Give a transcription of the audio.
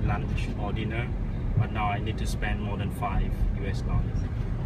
lunch or dinner, but now I need to spend more than $5 US.